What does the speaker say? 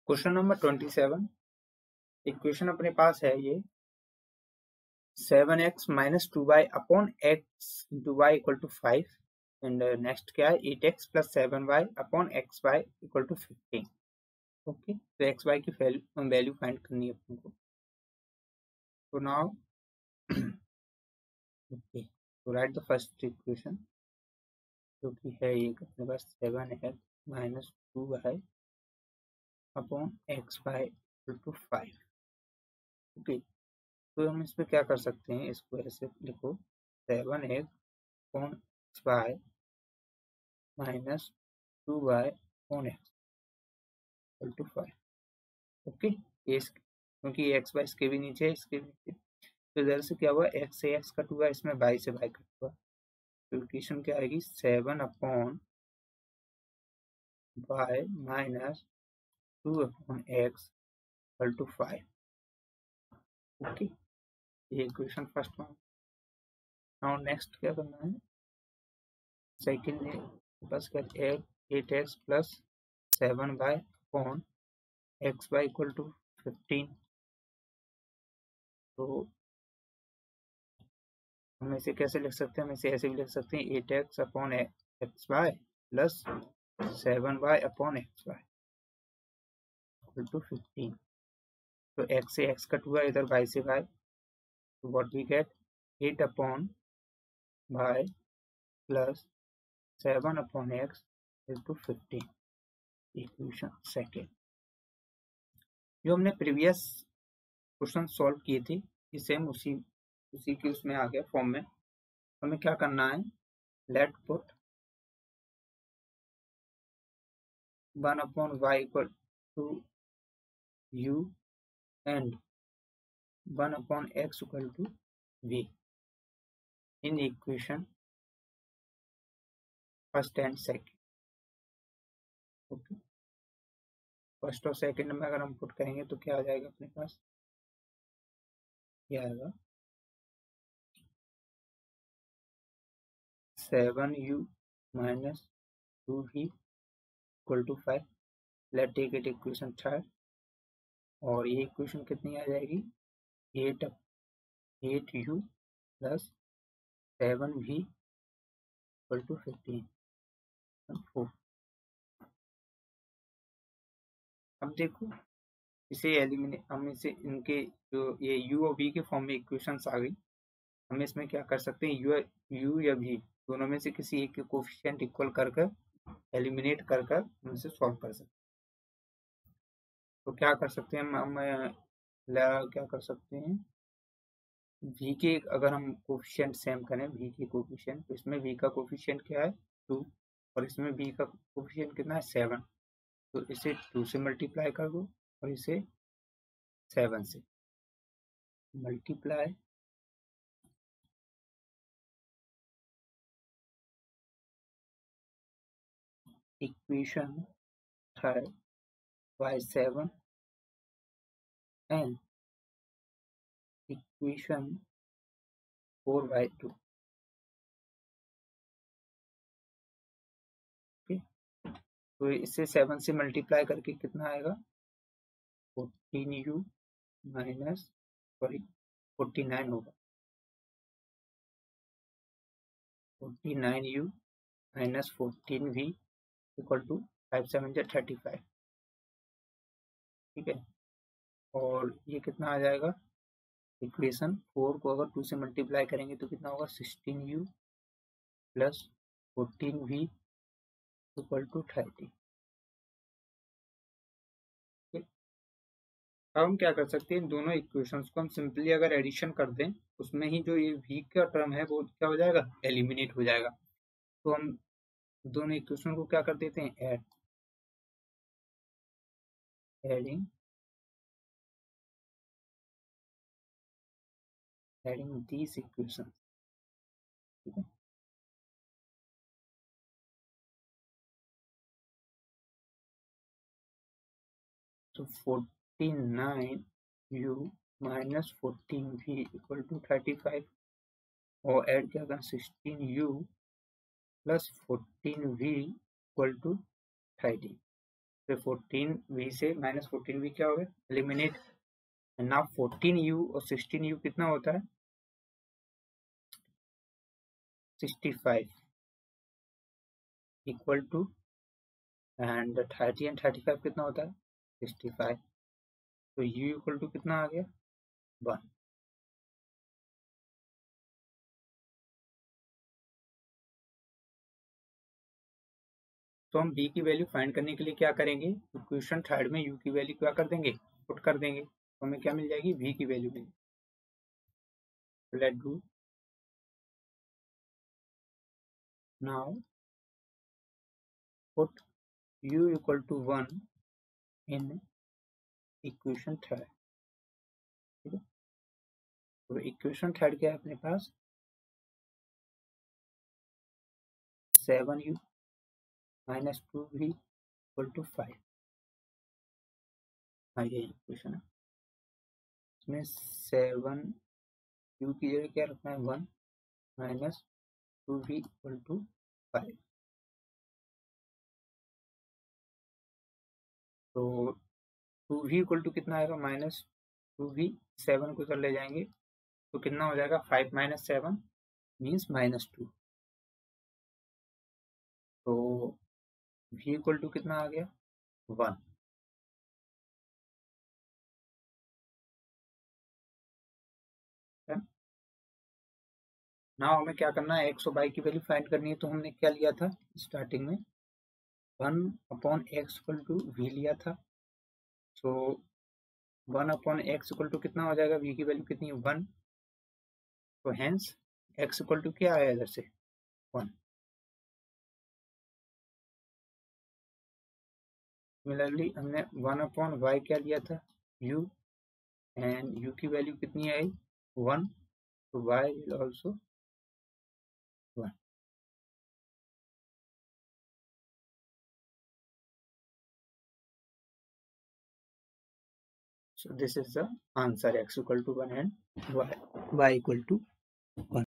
Question number 27 equation अपने पास है ये 7x minus 2y upon x into y equal to 5 and next क्या है 8x plus 7y upon xy equal to 15। Okay, तो xy की value find करनी है अपन को। तो नाउ ओके, तो राइट द फर्स्ट इक्वेशन जो कि है ये अपने पास 7x minus 2y upon xy equal to 5। Okay, तो हम इस पे क्या कर सकते हैं, इसको ऐसे लिखो 7x upon xy minus 2y upon x equal to 5। Okay, ये क्योंकि एक्स वाई इसके भी नीचे है, इसके भी नीचे, तो इधर से क्या हुआ, एक्स से एक्स कट हुआ, इसमें वाई से वाई कट हुआ, तो इक्वेशन क्या आएगी 7 upon y minus 2 upon x equal to 5। Okay, ये equation first one. Now next क्या करना है, सेकंड में बस क्या 8x plus 7y upon x y equal to 15। तो हम इसे कैसे लिख सकते हैं, हम इसे ऐसे भी लिख सकते हैं 8x upon x y plus 7y upon x y equal to 15। तो x से x कट हुआ, इधर y से y, तो what we get 8 upon y plus 7 upon x equal to 15। Equation second जो हमने प्रीवियस क्वेश्चन सॉल्व किए थे, सेम उसी के उसमें आ गया फॉर्म में। हमें क्या करना है, let put 1 upon y equal to u and 1 upon x equal to v in equation first and second. Okay, first और सेकंड में अगर हम पुट करेंगे तो क्या आ जाएगा अपने पास, क्या आएगा 7u minus 2v equal to 5। Let take it equation third, और ये इक्वेशन कितनी आ जाएगी 8u plus 7v equal to 15। अब देखो इसे एलिमिनेट, हम इसे इनके जो ये u और v के फॉर्म में इक्वेशंस आ गई, हम इसमें क्या कर सकते हैं, u या v दोनों में से किसी एक के कोफिशिएंट इक्वल कर एलिमिनेट कर उनसे सॉल्व कर सकते हैं। तो क्या कर सकते हैं हम क्या कर सकते हैं, v के अगर हम कोफिशिएंट सेम करें, v के कोफिशिएंट, तो इसमें v का कोफिशिएंट क्या है 2 और इसमें v का कोफिशिएंट कितना है 7, तो इसे 2 से मल्टीप्लाई कर दो और इसे 7 से multiply equation third by 7 and equation 4 by 2। ओके, तो इसे 7 से मल्टीप्लाई करके कितना आएगा 14u माइनस 49 होगा, 49u minus 14v equal to 5 7 35। ठीक है, और ये कितना आ जाएगा, इक्वेशन 4 को अगर 2 से मल्टीप्लाई करेंगे तो कितना होगा 16u plus 14v equal to 30। अब हम क्या कर सकते हैं, इन दोनों इक्वेशंस को हम सिंपली अगर एडिशन कर दें, उसमें ही जो ये v का टर्म है वो क्या हो जाएगा, एलिमिनेट हो जाएगा। तो हम दोनों इक्वेशन को क्या कर देते हैं, एडिंग दीज इक्वेशन। ठीक है, तो 49u minus 14v equal to 35 और ऐड क्या करना 16u plus 14v equal to 30। फिर 14v से माइनस 14v क्या हो गया, एलिमिनेट। नाउ 14u और 16u कितना होता है, 65 इक्वल टू, एंड 30 एंड 35 कितना होता है, 65। तो u इक्वल टू कितना आ गया, 1। तो हम b की वैल्यू फाइंड करने के लिए क्या करेंगे, इक्वेशन थर्ड में u की वैल्यू क्या कर देंगे, पुट कर देंगे, तो हमें क्या मिल जाएगी, v की वैल्यू मिल। Let do now, put u equal to 1 in equation third. ठीक है, तो इक्वेशन थर्ड क्या है अपने पास, 7u minus 2v equal to 5। हाँ ये इक्वेशन है, इसमें 7u की जगह क्या रखना है, 1 माइनस 2v इक्वल टू 5। तो 2v इक्वल टू कितना आएगा, माइनस 2v, 7 को इधर ले जाएंगे तो कितना हो जाएगा, 5 माइनस 7 मीन्स माइनस 2। तो v इक्वल टू कितना आ गया, 1। नाउ हमें क्या करना है, x और y की वैल्यू फाइंड करनी है। तो हमने क्या लिया था स्टार्टिंग में, 1/x इक्वल टू v लिया था। सो 1/x इक्वल टू कितना हो जाएगा, v की वैल्यू कितनी है, 1। तो हेंस x इक्वल टू क्या आया इधर से, 1। सिमिलरली हमने 1/y क्या लिया था, u, एंड u की वैल्यू कितनी आई, 1। तो y will also 1। So this is the answer, x equal to 1 and y equal to 1.